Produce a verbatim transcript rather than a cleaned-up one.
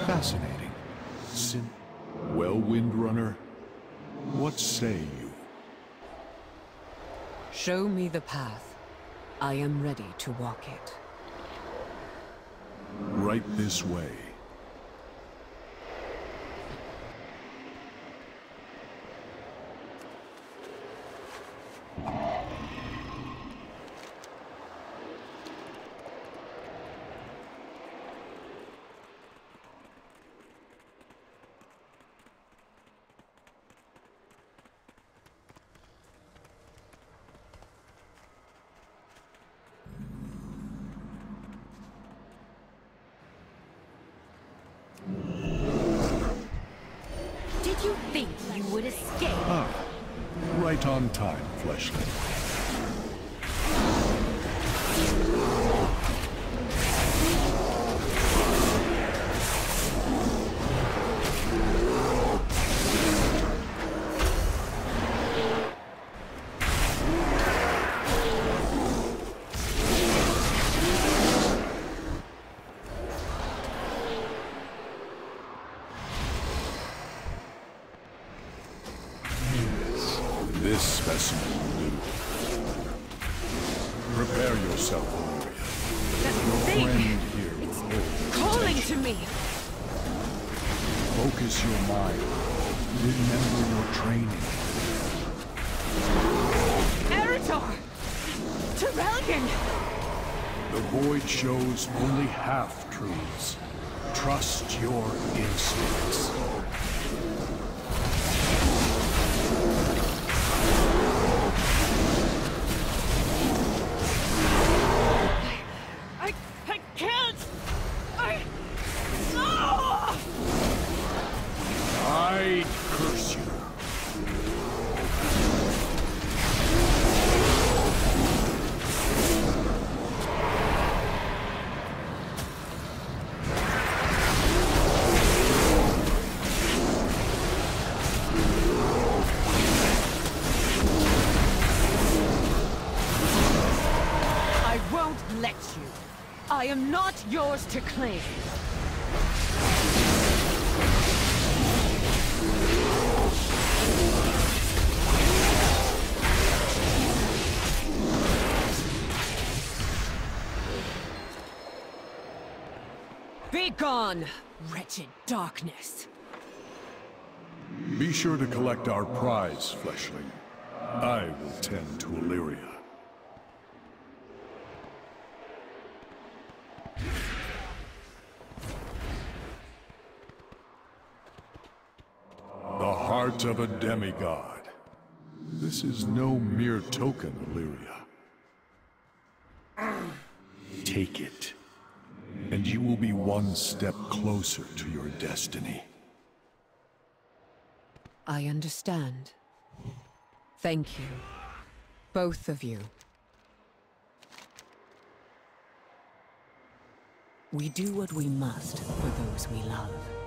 Fascinating. Sin well, Windrunner, what say you? Show me the path. I am ready to walk it. Right this way. Did you think you would escape? Ah, right on time, Fleshling. This specimen will do. Prepare yourself, Illyria. That Your thing! friend here will hold. Calling to me! Focus your mind. Remember your training. Eretor! Terrellian! The void shows only half-truths. Trust your instincts. I... I can't! I... No! I curse you. I won't let you. I am not yours to claim. Be gone, wretched darkness. Be sure to collect our prize, Fleshling. I will tend to Illyria. The heart of a demigod. This is no mere token, Illyria. Take it, and you will be one step closer to your destiny. I understand. Thank you. Both of you. We do what we must for those we love.